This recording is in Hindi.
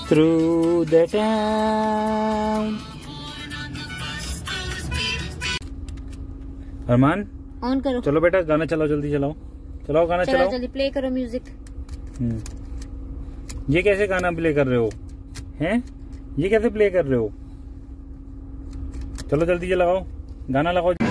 through the town। Arman on करो। चलो बेटा गाना चलाओ, जल्दी चलाओ, चलाओ गाना चलाओ, जल्दी प्ले करो म्यूजिक। ये कैसे गाना प्ले कर रहे हो हैं? ये कैसे प्ले कर रहे हो? चलो जल्दी लगाओ गाना, लगाओ।